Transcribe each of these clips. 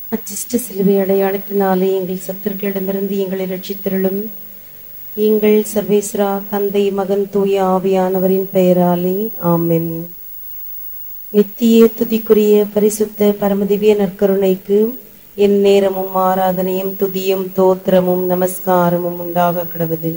அச்சிஷ்ட சிலுவை அடையாளத்தினாலே எங்கள் சத்துருக்களிடமிருந்து எங்களை ரட்சித்தருளும். எங்கள் சர்வேஸ்வரா, தந்தை, மகன், தூய ஆவியானவரின் பெயராலே ஆமென். நித்திய துதிக்குரிய பரிசுத்த பரமதிவ்ய நற்கருணைக்கு என் நேரமும் ஆராதனையும் துதியும் தோத்திரமும் நமஸ்காரமும் உண்டாக கடவுது.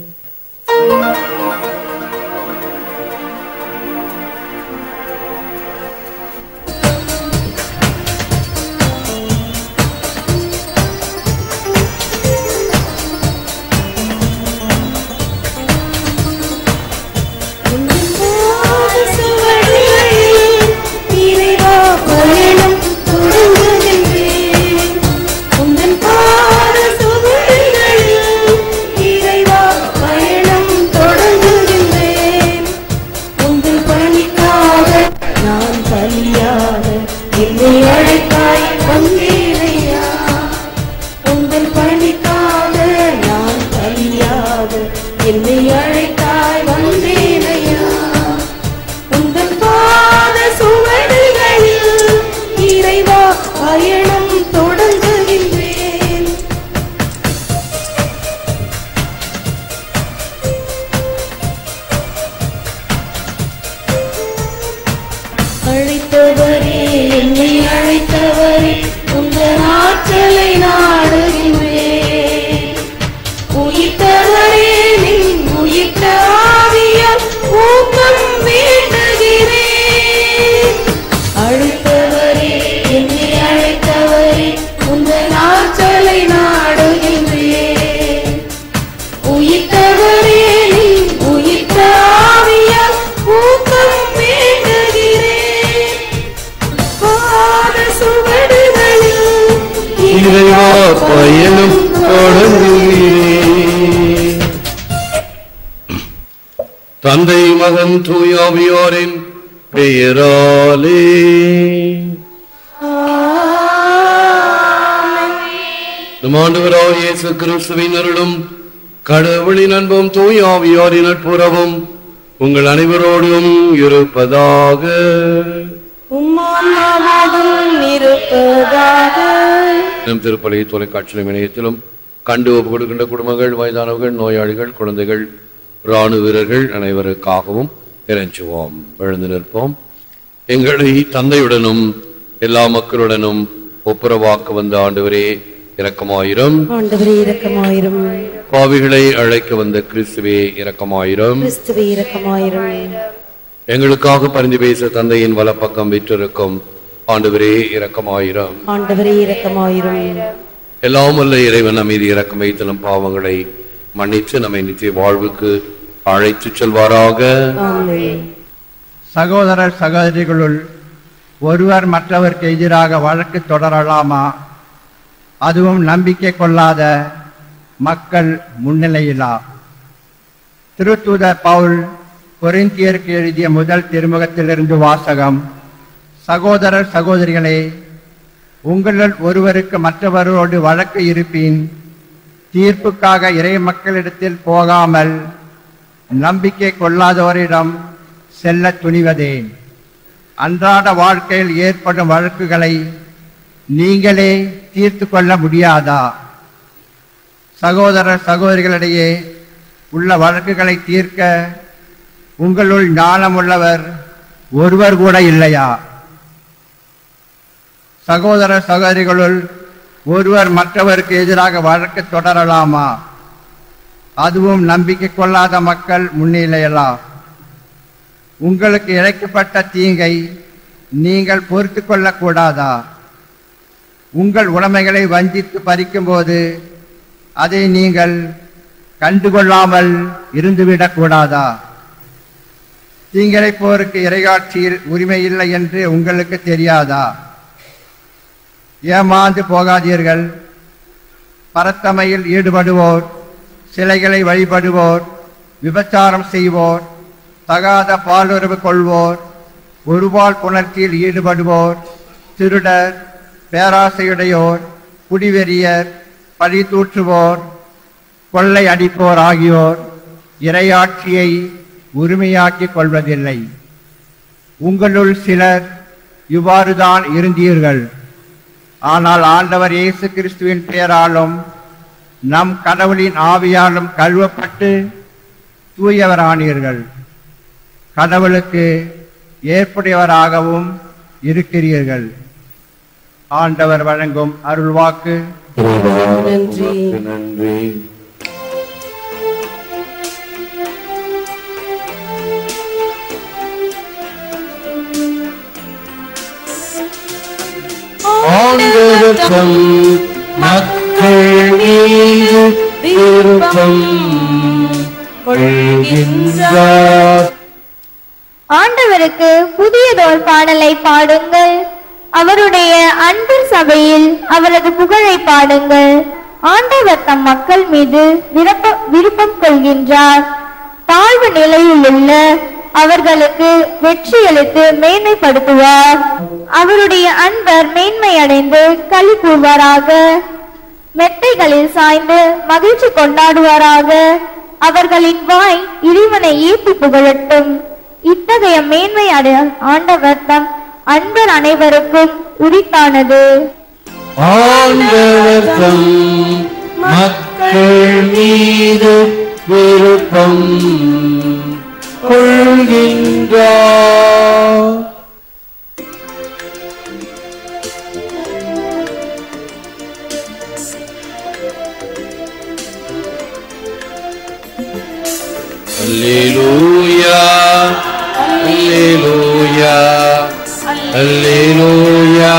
தந்தை, மகன், தூய ஆவியாரின் பெயராலே நம் ஆண்டவராகிய இயேசு கிறிஸ்துவின் அருளும் கடவுளின் அன்பும் தூய ஆவியாரின் நட்புறவும் உங்கள் அனைவரோடும் இருப்பதாக. நம் திருப்பலி தொலைக்காட்சி இணையத்திலும் கண்டு ஒப்பு கொடுக்கின்ற குடும்பங்கள், வயதானவர்கள், நோயாளிகள், குழந்தைகள், இராணுவ வீரர்கள் அனைவருக்காகவும் இறைஞ்சுவோம். எழுந்து நிற்போம். எங்களை தந்தையுடனும் எல்லா மக்களுடனும் ஒப்புரவாக்க வந்த ஆண்டவரே இரக்கமாயிரும். ஆண்டவரே இரக்கமாயிரும். பாவிகளை அழைக்க வந்த கிறிஸ்துவே இரக்கமாயிரும். கிறிஸ்துவே இரக்கமாயிரும். எங்களுக்காக பரிந்து பேச தந்தையின் வலப்பக்கம் விற்றிருக்கும் ஆண்டவரே இரக்கமாயிரும். ஆண்டவரே இரக்கமாயிரும். எல்லாம் வல்ல இறைவன் நம் மீது இரக்கம் வைத்தலும் பாவங்களை மன்னித்து நம்மை நித்திய வாழ்வுக்கு அழைத்து செல்வாராக. சகோதரர் சகோதரிகளுள் ஒருவர் மற்றவருக்கு எதிராக வழக்கு தொடரலாமா? அதுவும் நம்பிக்கை கொள்ளாத மக்கள் முன்னிலையிலா? திருத்தூதர் பவுல் கொரிந்தியருக்கு எழுதிய முதல் திருமுகத்திலிருந்து வாசகம். சகோதரர் சகோதரிகளே, உங்களுள் ஒருவருக்கு மற்றவரோடு வழக்கு இருப்பின் தீர்ப்புக்காக இறை மக்களிடத்தில் போகாமல் நம்பிக்கை கொள்ளாதவரிடம் செல்ல துணிவதே. அன்றாட வாழ்க்கையில் ஏற்படும் வழக்குகளை நீங்களே தீர்த்து கொள்ள முடியாதா? சகோதரர் சகோதரிகளிடையே உள்ள வழக்குகளை தீர்க்க உங்களுள் ஞானமுள்ளவர் ஒருவர் கூட இல்லையா? சகோதரர் சகோதரிகளுள் ஒருவர் மற்றவருக்கு எதிராக வழக்கு தொடரலாமா? அதுவும் நம்பிக்கை கொள்ளாத மக்கள் முன்னிலையிலா? உங்களுக்கு இழைக்கப்பட்ட தீங்கை நீங்கள் பொறுத்து கொள்ளக்கூடாதா? உங்கள் உடைமைகளை வஞ்சித்து பறிக்கும் போது அதை நீங்கள் கண்டுகொள்ளாமல் இருந்துவிடக் கூடாதா? தீங்கிழைப்போருக்கு இறையாட்சியில் உரிமை இல்லை என்று உங்களுக்கு தெரியாதா? ஏமாந்து போகாதீர்கள். பரத்தமையில் ஈடுபடுவோர், சிலைகளை வழிபடுவோர், விபச்சாரம் செய்வோர், தகாத பாலுறவு கொள்வோர், ஒருபால் புணர்ச்சியில் ஈடுபடுவோர், திருடர், பேராசையுடையோர், குடிவெறியர், பழி தூற்றுவோர், கொள்ளை அடிப்போர் ஆகியோர் இறையாட்சியை உரிமையாக்கிக் கொள்வதில்லை. உங்களுள் சிலர் இவ்வாறுதான் இருந்தீர்கள். ஆனால் ஆண்டவர் இயேசு கிறிஸ்துவின் பெயராலும் நம் கடவுளின் ஆவியாலும் கழுவப்பட்டு தூயவரானீர்கள். கடவுளுக்கு ஏற்புடையவராகவும் இருக்கிறீர்கள். ஆண்டவர் வழங்கும் அருள்வாக்கு. நன்றி. நன்றி. ஆண்டவர்தம் மக்கள் மீது விருப்பம் கொள்கின்றார். ஆண்டவருக்கு புதியதோர் பாடலை பாடுங்கள். அவருடைய அன்பின் சபையில் அவரது புகழை பாடுங்கள். ஆண்டவர் தம் மக்கள் மீது விருப்பம் கொள்கின்றார். தாழ்வு நிலையில் உள்ள அவர்களுக்கு வெற்றி அளித்து மேன்மைப்படுத்துவார். அவருடைய அன்பர் மேன்மை அடைந்து களி கூறுவாராக. மெத்தைகளில் சாய்ந்து மகிழ்ச்சி கொண்டாடுவாராக. அவர்களின் வாய் இறைவனை ஏற்றி புகழட்டும். இத்தகைய மேன்மை ஆண்டவர் தம் அன்பர் அனைவருக்கும் உரித்தானது. ஆண்டவர் தம் மக்கள் மீது விருப்பம் கொள்கின்றார். அல்லேலூயா அல்லேலூயா அல்லேலூயா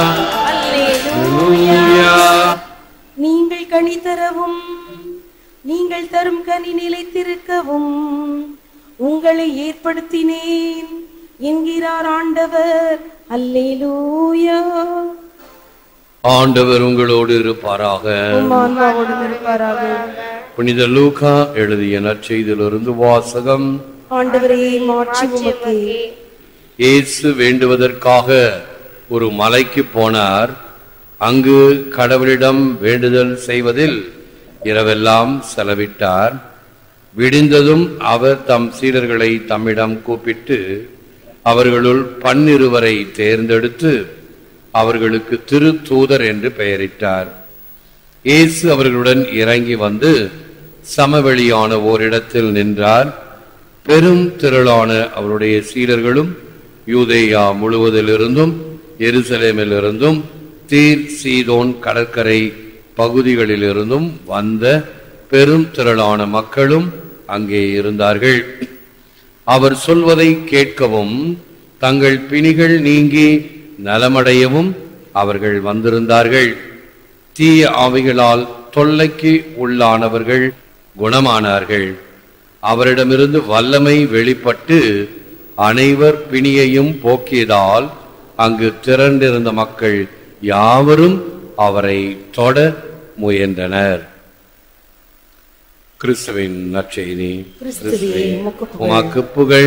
அல்லேலூயா. நீங்கள் கனி தரவும் நீங்கள் தரும் கனி நிலைத்திருக்கவும் உங்களை ஏற்படுத்தினேன் என்கிறார் ஆண்டவர். அல்லேலூயா. ஆண்டவர் உங்களோடு இருப்பாராக. உம் ஆன்மாவோடும் இருப்பாராக. புனித லூக்கா எழுதிய நற்செய்தியிலிருந்து வாசகம். ஆண்டவரே மாட்சி உமக்கே. இயேசு வேண்டுவதற்காக ஒரு மலைக்கு போனார். அங்கு கடவுளிடம் வேண்டுதல் செய்வதில் இரவெல்லாம் செலவிட்டார். விடிந்ததும் அவர் தம் சீடர்களை தம்மிடம் கூப்பிட்டு அவர்களுள் 12 தேர்ந்தெடுத்து அவர்களுக்கு திருத்தூதர் என்று பெயரிட்டார். இயேசு அவர்களுடன் இறங்கி வந்து சமவெளியான ஓரிடத்தில் நின்றார். பெரும் திரளான அவருடைய சீடர்களும் யூதேயா முழுவதிலிருந்தும் எருசலேமிலிருந்தும் தீர் சீதோன் கடற்கரை பகுதிகளிலிருந்தும் வந்த பெரும் திரளான மக்களும் அங்கே இருந்தார்கள். அவர் சொல்வதை கேட்கவும் தங்கள் பிணிகள் நீங்கி நலமடையவும் அவர்கள் வந்திருந்தார்கள். தீய ஆவிகளால் தொல்லைக்கு உள்ளானவர்கள் குணமானார்கள். அவரிடமிருந்து வல்லமை வெளிப்பட்டு அனைவர் பிணியையும் போக்கியதால் அங்கு திரண்டிருந்த மக்கள் யாவரும் அவரை தொட முயன்றனர். கிறிஸ்துவின் நற்செய்தி. உமக்கு புகழ்.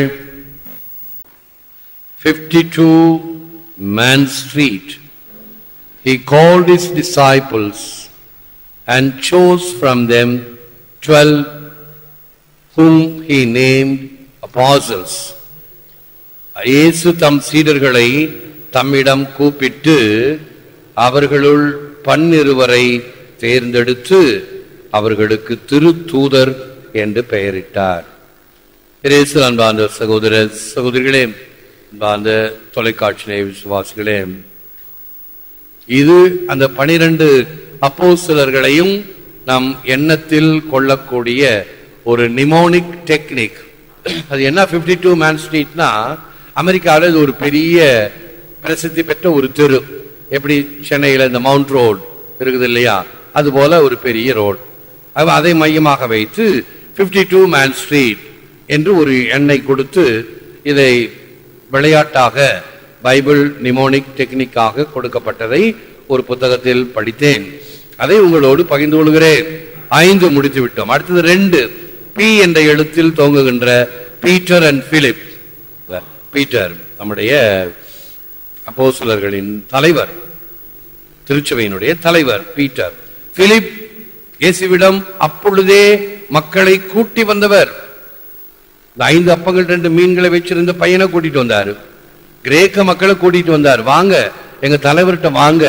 52 Man Street. He called his disciples and chose from them 12 whom he named apostles. இயேசு தம் சீடர்களை தம்மிடம் கூப்பிட்டு அவர்களுள் 12 தேர்ந்தெடுத்து அவர்களுக்கு திருத்தூதர் என்று பெயரிட்டார். இயேசு அன்பார்ந்த சகோதர சகோதரிகளே, அன்பார்ந்த தொலைக்காட்சி விசுவாசிகளே, இது அந்த 12 அப்போஸ்தலர்களையும் நம் எண்ணத்தில் கொள்ளக்கூடிய ஒரு நிமோனிக் டெக்னிக். அது என்ன? 52 மேன் ஸ்ட்ரீட்னா அமெரிக்காவில் இது ஒரு பெரிய பிரசித்தி பெற்ற ஒரு தெரு. எப்படி சென்னையில் இந்த மவுண்ட் ரோடு இருக்குது இல்லையா, அது போல ஒரு பெரிய ரோடு. அதை மையமாக வைத்து 52 மேன் ஸ்ட்ரீட் என்று ஒரு எண்ணை கொடுத்து இதை விளையாட்டாக பைபிள் நிமோனிக் டெக்னிக்காக கொடுக்கப்பட்டதை ஒரு புத்தகத்தில் படித்தேன். அதை உங்களோடு பகிர்ந்து கொள்கிறேன். 5 முடித்து விட்டோம். அடுத்தது 2 பி என்ற எழுத்தில் துவங்குகின்ற பீட்டர் அண்ட் பிலிப். பீட்டர் நம்முடைய அப்போஸ்தலர்களின் தலைவர், திருச்சபையினுடைய தலைவர் பீட்டர். பிலிப் இயேசுவிடம் அப்பொழுதே மக்களை கூட்டி வந்தவர். 5 அப்பங்கள் 2 மீன்களை வச்சிருந்த பையனை கூட்டிட்டு வந்தாரு. கிரேக்க மக்களை கூட்டிட்டு வந்தார். வாங்க எங்க தலைவர்கிட்ட வாங்க,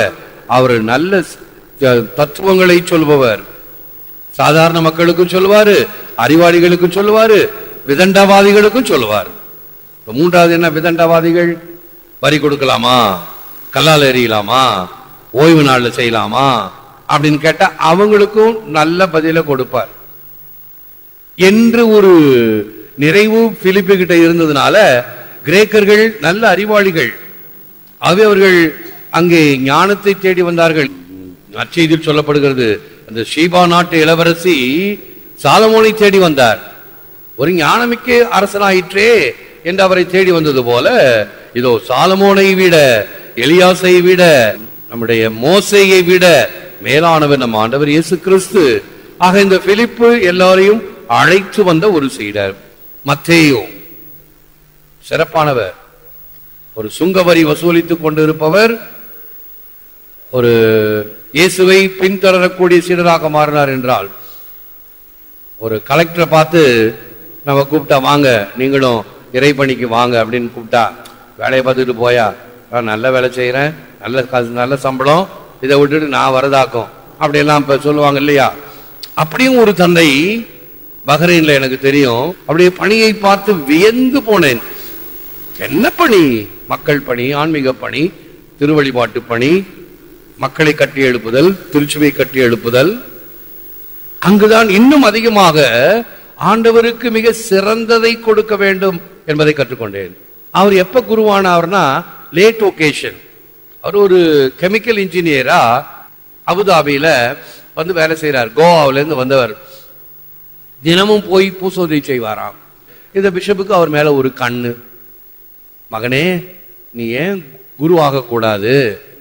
அவர் நல்ல தத்துவங்களை சொல்பவர். சாதாரண மக்களுக்கும் சொல்லுவாரு, அறிவாளிகளுக்கும் சொல்லுவாரு, விதண்டாவாதிகளுக்கும் சொல்லுவார். மூன்றாவது என்ன? விதண்டாவாதிகள் வரி கொடுக்கலாமா, கல்லால் எறியலாமா, ஓய்வு நாள்ல செய்யலாமா அப்படின்னு கேட்டா அவங்களுக்கும் நல்ல பதில கொடுப்பார் என்று ஒரு நிறைவு பிலிப்பு கிட்ட இருந்ததுனால கிரேக்கர்கள் நல்ல அறிவாளிகள். ஆகவே அவர்கள் அங்கே ஞானத்தை தேடி வந்தார்கள். நற்செய்தியில் சொல்லப்படுகிறது, அந்த ஷீபா நாட்டு இளவரசி சாலமோனை தேடி வந்தார். ஒரு ஞானமிக்க அரசனாயிற்றே என்று அவரை தேடி வந்தது போல இதோ சாலமோனை விட, எலியாசை விட, நம்முடைய மோசேயை விட மேலானவர் நம் ஆண்டவர் இயேசு கிறிஸ்து. ஆக இந்த பிலிப்பு எல்லாரையும் அழைத்து வந்த ஒரு சீடர். மத்தேயு சிறப்பானவர், ஒரு சுங்கவரி வசூலித்துக் கொண்டிருப்பவர், ஒரு இயேசுவை பின்தொடரக்கூடிய சீடராக மாறினார் என்றால், ஒரு கலெக்டரை பார்த்து நம்ம கூப்பிட்டா வாங்க நீங்களும் இறைப்பணிக்கு வாங்க அப்படின்னு கூப்பிட்டா வேலையை பார்த்துட்டு போயா, நல்ல வேலை செய்யறேன், நல்ல சம்பளம், இதை விட்டுட்டு நான் வரதாக்கும் அப்படியெல்லாம் இப்ப சொல்லுவாங்க இல்லையா? அப்படியும் ஒரு தந்தை பஹ்ரைன்ல எனக்கு தெரியும். அப்படியே பணியை பார்த்து வியந்து போனேன். என்ன பணி? மக்கள் பணி, ஆன்மீக பணி, திருவழிபாட்டு பணி, மக்களை கட்டி எழுப்புதல், திருச்சுவை கட்டி எழுப்புதல். அங்குதான் இன்னும் அதிகமாக ஆண்டவருக்கு மிக சிறந்ததை கொடுக்க வேண்டும் என்பதை கற்றுக்கொண்டேன். அவர் எப்ப குருவானவர்னா லேட் ஒகேஷன். அவர் ஒரு கெமிக்கல் இன்ஜினியரா அபுதாபியில வந்து வேலை செய்யறார். கோவாவில இருந்து வந்தவர். தினமும் போய் பூசோதனை செய்வாராம். இந்த பிஷப்புக்கு அவர் மேல ஒரு கண்ணு, மகனே நீ ஏன் குரு ஆக கூடாது?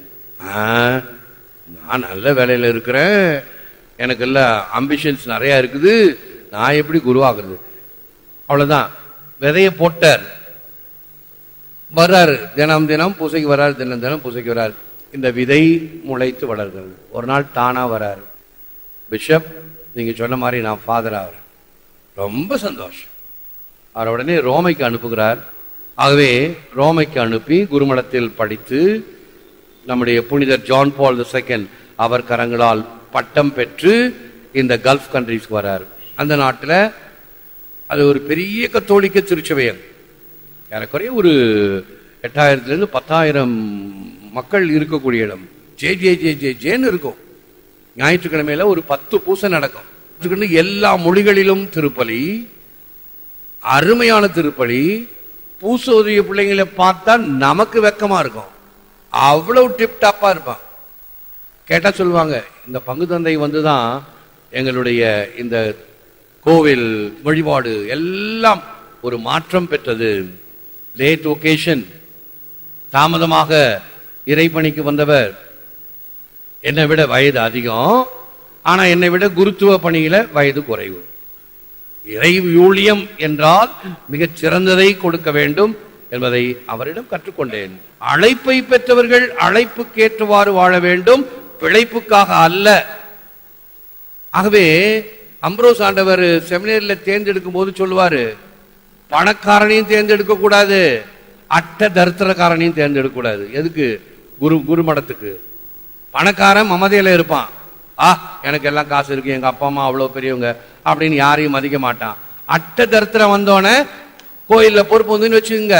நான் நல்ல வேலையில இருக்கிறேன், எனக்கு எல்லாம் அம்பிஷன்ஸ் நிறைய இருக்குது, நான் எப்படி குருவாகிறது? அவ்வளவுதான். விதைய போட்டார், வர்றாரு, தினம் தினம் பூசைக்கு வர்றாரு, தினம் தினம் பூசைக்கு வர்றாரு. இந்த விதை முளைத்து வளர்கிறது. ஒரு நாள் தானா வர்றாரு, பிஷப் நீங்க சொன்ன மாதிரி நான் ஃபாதர் ஆகிறேன். ரொம்ப சந்தோஷம். அவர் உடனே ரோமைக்கு அனுப்புகிறார். ஆகவே ரோமைக்கு அனுப்பி குருமடத்தில் படித்து நம்முடைய புனிதர் ஜான் பால் II அவர் கரங்களால் பட்டம் பெற்று இந்த கல்ஃப் கண்ட்ரிஸ்க்கு வர்றார். அந்த நாட்டில் அது ஒரு பெரிய கத்தோலிக்க திருச்சபையன். ஏறக்குறைய ஒரு 8000 to 10,000 மக்கள் இருக்கக்கூடிய இடம். ஜே ஜே ஜே ஜே ஜேன்னு இருக்கும். ஞாயிற்றுக்கிழமையில ஒரு 10 பூசை நடக்கும். எல்லா மொழிகளிலும் திருப்பலி, அருமையான திருப்பலி. பூசோதய பிள்ளைங்களை பார்த்தா நமக்கு வெக்கமா இருக்கும், அவ்வளவு டிப் டாப்பா இருப்பான். கேட்டா சொல்லுவாங்க, இந்த பங்கு தந்தை வந்துதான் எங்களுடைய இந்த கோவில் வழிபாடு எல்லாம் ஒரு மாற்றம் பெற்றது. லேட் ஒகேஷன், தாமதமாக இறைப்பணிக்கு வந்தவர். என்னை விட வயது அதிகம், ஆனா என்னை விட குருத்துவ பணியில வயது குறைவு. இறை ஊழியம் என்றால் மிகச் சிறந்ததை கொடுக்க வேண்டும் என்பதை அவரிடம் கற்றுக்கொண்டேன். அழைப்பை பெற்றவர்கள் அழைப்புக்கேற்றவாறு வாழ வேண்டும், பிழைப்புக்காக அல்ல. ஆகவே அம்ப்ரோஸ் ஆண்டவர் செமினேரியில் தேர்ந்தெடுக்கும் போது சொல்லுவாரு, பணக்காரனையும் தேர்ந்தெடுக்க கூடாது, அட்ட தரித்திரக்காரனையும் தேர்ந்தெடுக்க கூடாது. எதுக்கு? குருமடத்துக்கு. பணக்காரன் மமதையில இருப்பான், எனக்கு எல்லாம் காசு இருக்கு, எங்க அப்பா அம்மா அவ்வளவு பெரியவங்க அப்படின்னு யாரையும் மதிக்க மாட்டான். அட்ட தரித்திரம் வந்தோடனே கோயில்ல பொறுப்பு வந்துன்னு வச்சுங்க,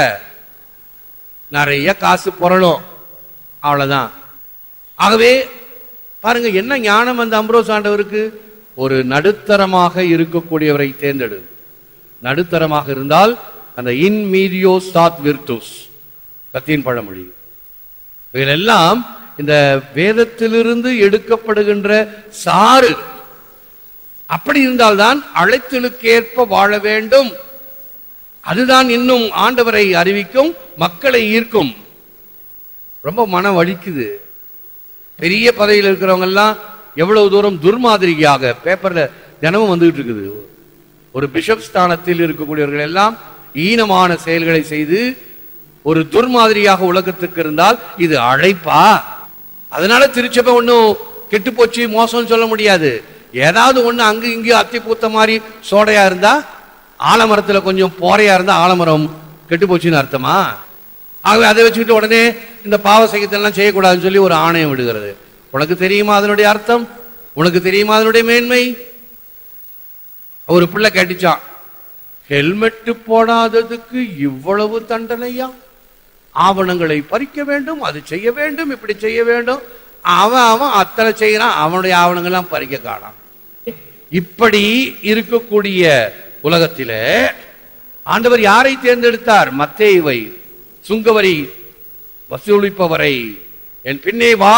நிறைய காசு புரளும், அவ்வளவுதான். ஆகவே பாருங்க என்ன ஞானம் அந்த அம்ப்ரோஸ் ஆண்டவருக்கு. ஒரு நடுத்தரமாக இருக்கக்கூடியவரை தேர்ந்தெடு. நடுத்தரமாக இருந்தால் அந்த இன் மீடியோ ஸ்டாத் விர்டூஸ், லத்தீன் பழமொழி. இவையெல்லாம் இந்த வேதத்திலிருந்து எடுக்கப்படுகின்ற சாறு. அப்படி இருந்தால்தான் அழைத்தலுக்கேற்ப வாழ வேண்டும். அதுதான் இன்னும் ஆண்டவரை அறிவிக்கும், மக்களை ஈர்க்கும். ரொம்ப மனம் வலிக்குது. பெரிய பதவியில் இருக்கிறவங்க எல்லாம் எவ்வளவு தூரம் துர்மாதிரியாக பேப்பர்ல தினமும் வந்துகிட்டு இருக்குது. ஒரு பிஷப் ஸ்தானத்தில் இருக்கக்கூடியவர்கள் எல்லாம் ஈனமான செயல்களை செய்து ஒரு துர்மாதிரியாக உலகத்துக்கு இருந்தால் இது அழைப்பா? அதனால திருச்சபை ஒன்னும் கெட்டு போச்சு மோசம் சொல்ல முடியாது. ஏதாவது ஒண்ணு அங்கு இங்கு அத்தி பூத்த மாதிரி சோடையா இருந்தா, ஆலமரத்துல கொஞ்சம் போரையா இருந்தா ஆலமரம் கெட்டு போச்சுன்னு அர்த்தமா? ஆகவே அதை வச்சுக்கிட்டு உடனே இந்த பாவ சகித்தெல்லாம் செய்யக்கூடாதுன்னு சொல்லி ஒரு ஆணையம் விடுகிறது. உனக்கு தெரியுமா அதனுடைய அர்த்தம்? உனக்கு தெரியுமா அதனுடைய மேன்மை? ஒரு பிள்ளை கேட்டுச்சான், ஹெல்மெட் போடாததுக்கு இவ்வளவு தண்டனையா? ஆவணங்களை பறிக்க வேண்டும், அது செய்ய வேண்டும், இப்படி செய்ய வேண்டும். அவன் அத்தனை செய்யறான், அவனுடைய ஆவணங்கள்லாம் பறிக்க காணாம். இப்படி இருக்கக்கூடிய உலகத்திலே ஆண்டவர் யாரை தேர்ந்தெடுத்தார்? மத்தேயுவை, சுங்கவரி வசூலிப்பவரை. என் பின்னே வா,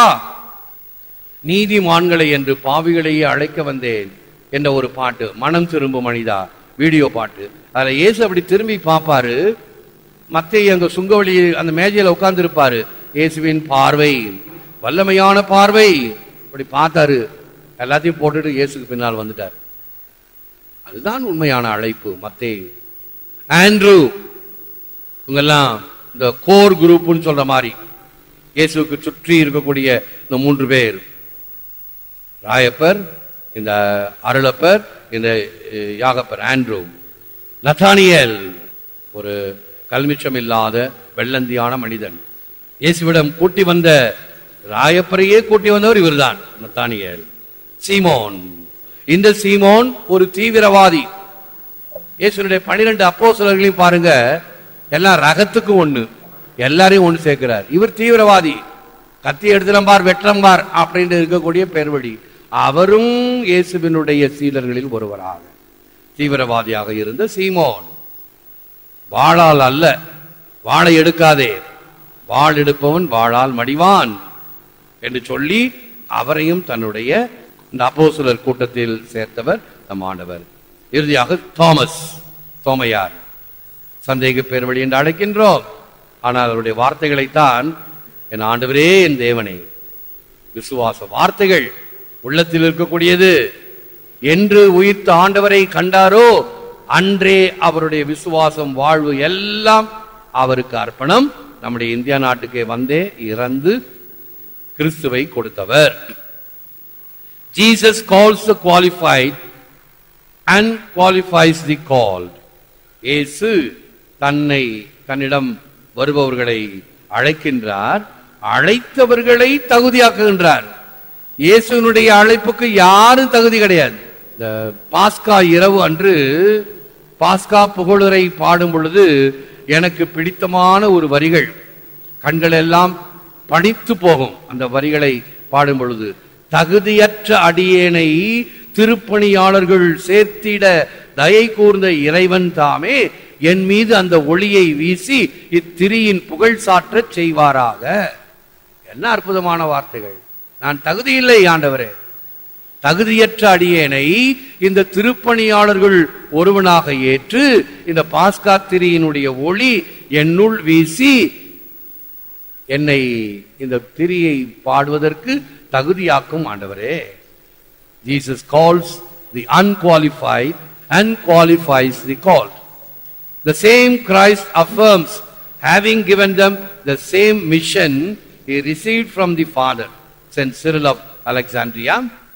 நீதிமான்களை என்று பாவிகளையே அழைக்க வந்தேன் என்ற ஒரு பாட்டு, மனம் திரும்பும் மனிதா வீடியோ பாட்டு. அதுல இயேசு அப்படி திரும்பி பார்ப்பாரு. மத்தேயு அங்க சுங்கவழி அந்த மேஜையில உட்கார்ந்து இருப்பாரு. இயேசுவின் பார்வை வல்லமையான பார்வை. அப்படி பார்த்தாரு, எல்லாத்தையும் போட்டுட்டு இயேசுக்கு பின்னால் வந்துட்டார். அதுதான் உண்மையான அழைப்பு. மத்தேயு, ஆண்ட்ரூ, இவங்கெல்லாம் இந்த கோர் குரூப்னு சொல்ற மாதிரி இயேசுக்கு சுற்றி இருக்கக்கூடிய இந்த 3 பேர், ராயப்பர், இந்த அருளப்பர், இந்த யாகப்பர். ஆண்ட்ரூ, நத்தானியேல், ஒரு கல்மிச்சம் இல்லாத வெள்ளந்தியான மனிதன். இயேசுவிடம் கூட்டி வந்த ராயப்பரையே கூட்டி வந்தவர் இவர்தான், நத்தானியேல். சீமோன், இந்த சீமோன் ஒரு தீவிரவாதி. இயேசுனுடைய 12 அப்போஸ்தலர்களையும் பாருங்க, எல்லாம் ரகத்துக்கு ஒண்ணு, எல்லாரையும் ஒண்ணு சேர்க்கிறார். இவர் தீவிரவாதி, கத்தி எடுத்துலம்பார் வெற்றம்பார் அப்படின்னு இருக்கக்கூடிய பெருவழி. அவரும் இயேசுவினுடைய சீடர்களில் ஒருவராக தீவிரவாதியாக இருந்த சீமோன். வாளால் அல்ல, வாளை எடுக்காதே, வாள் எடுப்பவன் வாளால் மடிவான் என்று சொல்லி அவரையும் தன்னுடைய இந்த அப்போஸ்தலர் கூட்டத்தில் சேர்த்தவர் நம் ஆண்டவர். இறுதியாக தோமஸ், தோமையார், சந்தேக பேர்வழி என்று அழைக்கின்றோம். ஆனால் அவருடைய வார்த்தைகளைத்தான் என் ஆண்டவரே என் தேவனே, விசுவாச வார்த்தைகள் உள்ளத்தில் இருக்கக்கூடியது என்று உயிர்த்த ஆண்டவரை கண்டாரோ அன்றே அவருடைய விசுவாசம், வாழ்வு எல்லாம் அவருக்கு அர்ப்பணம். நம்முடைய இந்தியா நாட்டுக்கே வந்தே இறந்து கிறிஸ்துவை கொடுத்தவர். Jesus calls the qualified and qualifies the called. இயேசு தன்னிடம் வருபவர்களை அழைக்கின்றார், அழைத்தவர்களை தகுதியாக்குகின்றார். இயேசுனுடைய அழைப்புக்கு யாரும் தகுதி கிடையாது. இந்த பாஸ்கா இரவு அன்று பாஸ்கா புகழுரை பாடும் பொழுது எனக்கு பிடித்தமான ஒரு வரிகள், கண்கள் எல்லாம் பணித்து போகும் அந்த வரிகளை பாடும் பொழுது, தகுதியற்ற அடியேனை திருப்பணியாளர்கள் சேர்த்திட தயை கூர்ந்த இறைவன் தாமே என் மீது அந்த ஒளியை வீசி இத்திரியின் புகழ் சாற்றச் செய்வாராக. என்ன அற்புதமான வார்த்தைகள்! நான் தகுதியில்லை ஆண்டவரே, தகுதியற்ற அடியேனை இந்த திருப்பணியாளர்கள் ஒருவனாக ஏற்று இந்த பாஸ்கா திரியினுடைய ஒளி என்னுள் வீசி என்னை இந்த திரியை பாடுவதற்கு தகுதியாக்கும் ஆண்டவரே. Jesus calls the unqualified and qualifies the called. The same Christ affirms, having given them the same mission he received from the Father. Saint Cyril of Alexandria.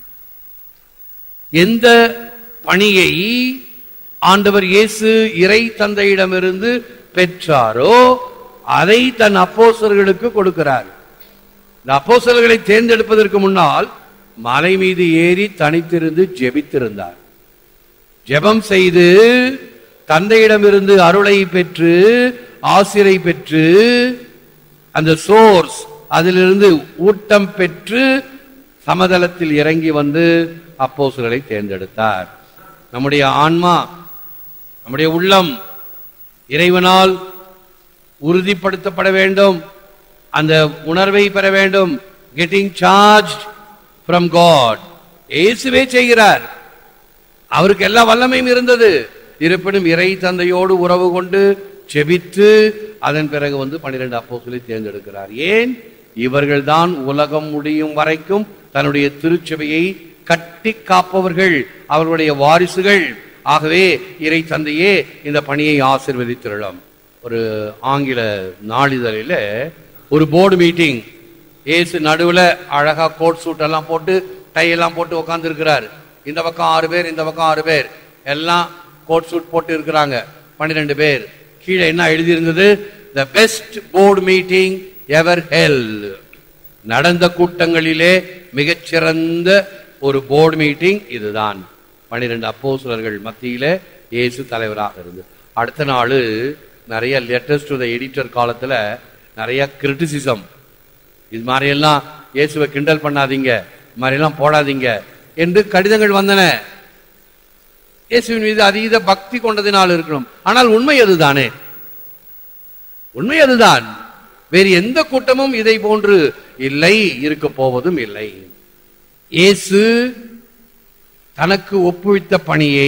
எந்த பணியை ஆண்டவர் இயேசு இறை தந்தையிடமிருந்து பெற்றாரோ அதை தன் அப்போஸ்தலர்களுக்கு கொடுக்கிறார். இந்த அப்போஸ்தலர்களை தேர்ந்தெடுப்பதற்கு முன்னால் மலை மீது ஏறி தனித்திருந்து ஜெபித்திருந்தார். ஜெபம் செய்து தந்தையிடமிருந்து அருளை பெற்று ஆசிரை பெற்று அந்த சோர்ஸ் அதிலிருந்து ஊட்டம் பெற்று சமதளத்தில் இறங்கி வந்து அப்போஸ்தலர்களை தேர்ந்தெடுத்தார். நம்முடைய ஆன்மா, நம்முடைய உள்ளம் இறைவனால் உறுதிப்படுத்தப்பட வேண்டும், அந்த உணர்வை பெற வேண்டும். Getting charge from God. இயேசுவே செய்கிறார், அவருக்கு எல்லா வல்லமையும் இருந்தது. இருப்பினும் இறை தந்தையோடு உறவு கொண்டு செபித்து அதன் பிறகு வந்து 12 அப்போஸ்தலரை தேர்ந்தெடுக்கிறார். ஏன்? இவர்கள் தான் உலகம் முடியும் வரைக்கும் தன்னுடைய திருச்சபையை கட்டி காப்பவர்கள், அவர்களுடைய வாரிசுகள். ஆகவே இறை தந்தையே இந்த பணியை ஆசீர்வதித்திரலாம். ஒரு ஆங்கில நாளிதழில் ஒரு போர்டு மீட்டிங், ஏசு நடுவில் அழகா கோட் சூட் எல்லாம் போட்டு டை எல்லாம் போட்டு உட்கார்ந்து இருக்கிறார். இந்த பக்கம் 6 பேர், இந்த பக்கம் 6 பேர், எல்லாம் கோட் சூட் போட்டு இருக்கிறாங்க. 12 பேர். கீழே என்ன எழுதியிருந்தது? The best board meeting ever held. நடந்த கூட்டங்களிலே மிகச்சிறந்த ஒரு போர்டு மீட்டிங் இதுதான். 12 அப்போஸ்தலர்கள் மத்தியில இயேசு தலைவராக இருந்து, அடுத்த நாள் நிறைய லெட்டர்ஸ் டு த எடிட்டர் காலத்துல நிறைய கிரிட்டிசிசம், இது மாதிரி எல்லாம் இயேசுவை கிண்டல் பண்ணாதீங்க, இது மாதிரி எல்லாம் போடாதீங்க என்று கடிதங்கள் வந்தன. இயேசுவின் மீது அதீத பக்தி கொண்டதினால் இருக்கணும். ஆனால் உண்மை அதுதானே, உண்மை அதுதான். வேறு எந்த கூட்டமும் இதை போன்று இல்லை, இருக்க போவதும் இல்லை. இயேசு தனக்கு ஒப்புவித்த பணியை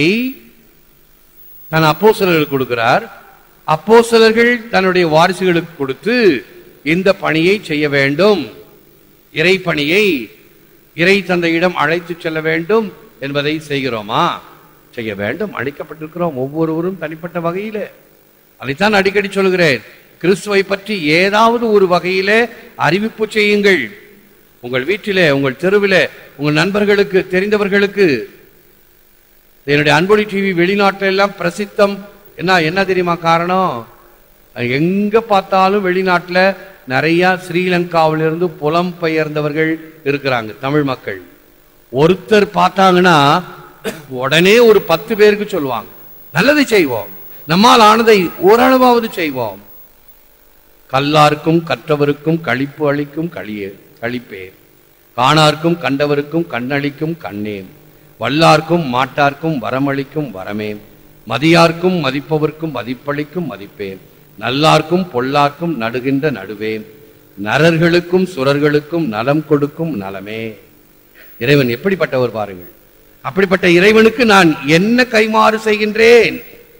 தன் அப்போஸ்தலர்களுக்கு கொடுக்கிறார். அப்போஸ்தலர்கள் தன்னுடைய வாரிசுகளுக்கு கொடுத்து இந்த பணியை செய்ய வேண்டும், இறை பணியை இறை தந்தையிடம் அழைத்து செல்ல வேண்டும் என்பதை செய்கிறோமா? செய்ய வேண்டும், அழைக்கப்பட்டிருக்கிறோம் ஒவ்வொருவரும் தனிப்பட்ட வகையில. அதைத்தான் அடிக்கடி சொல்கிறேன், கிறிஸ்துவை பற்றி ஏதாவது ஒரு வகையில அறிவிப்பு செய்யுங்கள். உங்கள் வீட்டிலே, உங்கள் தெருவிலே, உங்கள் நண்பர்களுக்கு, தெரிந்தவர்களுக்கு. என்னுடைய அன்பொழி டிவி வெளிநாட்டில எல்லாம் பிரசித்தம். என்ன தெரியுமா காரணம்? எங்க பார்த்தாலும் வெளிநாட்டுல நிறைய ஸ்ரீலங்காவிலிருந்து புலம்பெயர்ந்தவர்கள் இருக்கிறாங்க, தமிழ் மக்கள். ஒருத்தர் பார்த்தாங்கன்னா உடனே ஒரு 10 பேருக்கு சொல்லுவாங்க, நல்லதை செய்வோம், நம்மால் ஆனதை ஓரளவாவது செய்வோம். கல்லார்க்கும் கற்றவருக்கும் களிப்பு அளிக்கும் களிப்பே, காணார்க்கும் கண்டவருக்கும் கண்ணளிக்கும் கண்ணே, வல்லார்க்கும் மாட்டார்க்கும் வரமளிக்கும் வரமே, மதியார்க்கும் மதிப்பவர்க்கும் மதிப்பளிக்கும் மதிப்பே, நல்லார்க்கும் பொல்லார்க்கும் நடுகின்ற நடுவே, நரர்களுக்கும் சுரர்களுக்கும் நலம் கொடுக்கும் நலமே. இறைவன் எப்படிப்பட்டவர் பாருங்கள். அப்படிப்பட்ட இறைவனுக்கு நான் என்ன கைமாறு செய்கின்றேன்?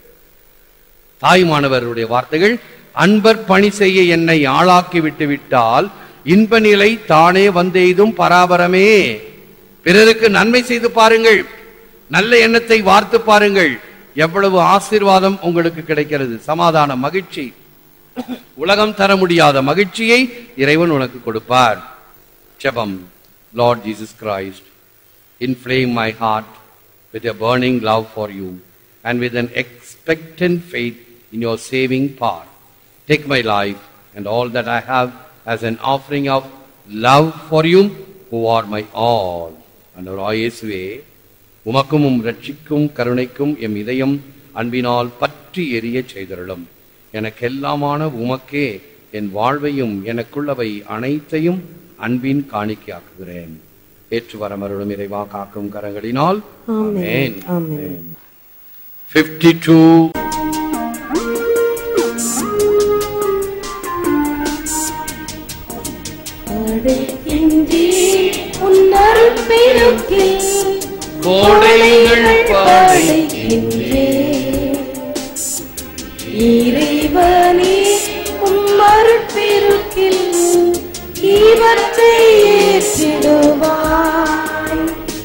தாய்மானவருடைய வார்த்தைகள், அன்பர் பணி செய்ய என்னை ஆளாக்கி விட்டு விட்டால் இன்ப நிலை தானே வந்தெய்தும் பராபரமே. பிறருக்கு நன்மை செய்து பாருங்கள், நல்ல எண்ணத்தை வார்த்து பாருங்கள், எவ்வளவு ஆசீர்வாதம் உங்களுக்கு கிடைக்கிறது. சமாதான மகிழ்ச்சி, உலகம் தர முடியாத மகிழ்ச்சியை இறைவன் உனக்கு கொடுப்பார். ஜெபம். Lord Jesus Christ, inflame my heart with a burning love for you and with an expectant faith in your saving power. Take my life and all that I have as an offering of love for you who are my all. ஆண்டவராகிய இயேசுவே, உமக்கும் ரட்சிக்கும் கருணைக்கும் M இதயம் அன்பினால் பற்றி எரிய செய்தருளும். எனக்கெல்லாமான உமக்கே என் வாழ்வையும் எனக்குள்ளவை அனைத்தையும் அன்பின் காணிக்கையாக்குகிறேன். ஏற்று வரமருளும் இறைவா காக்கும் கரங்களினால். ஆமென். ஆமென். 52 கோடைகள் பாடுகின்றேன். இறைவனே உம் அருட்பெருக்கில் இவற்றை ஏற்றிடுவாய்.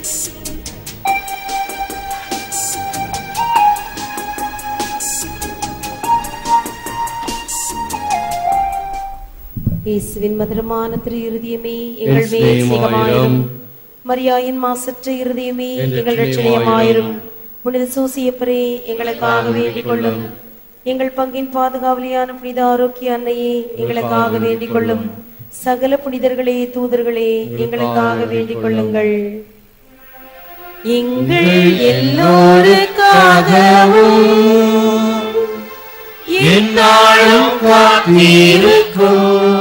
இயேசுவின் மதுரமான திரு இருதயமே எங்கள் மேல் சிநேகமாயிரும். மரியாயின் மாசற்ற இருதயமே எங்கள் இரட்சணியமாயிரும். புனித சூசியப்பரே எங்களுக்காக வேண்டிக் கொள்ளும். எங்கள் பங்கின் பாதுகாவலியான புனித ஆரோக்கிய அன்னையே எங்களுக்காக வேண்டிக் கொள்ளும். சகல புனிதர்களே, தூதர்களே எங்களுக்காக வேண்டிக் கொள்ளுங்கள். எங்கள் எல்லோருக்காகவும் என்னாலும் காத்திருக்கும்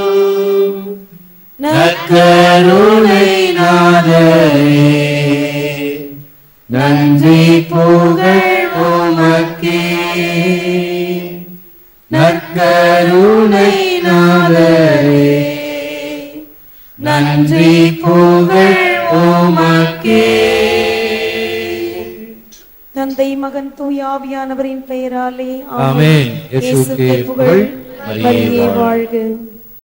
நற்கருணை நாதரே, நன்றி புகழ் உமக்கே. நற்கருணை நாதரே, நன்றி புகழ் உமக்கே. தந்தை, மகன், தூய ஆவியானவரின் பெயராலே ஆமென். இயேசுவே புகழ். மரியே வாழ்க.